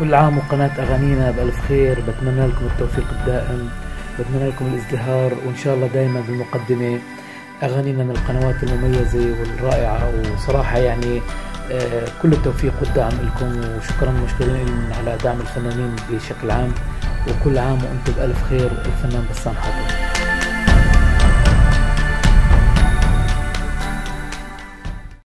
كل عام وقناة أغانينا بألف خير. بتمنى لكم التوفيق الدائم، بتمنى لكم الازدهار، وإن شاء الله دائما بالمقدمة. أغانينا من القنوات المميزة والرائعة، وصراحة يعني كل التوفيق والدعم لكم، وشكرا مشكورين على دعم الفنانين بشكل عام. وكل عام وأنتم بألف خير. الفنان بسام حاتم.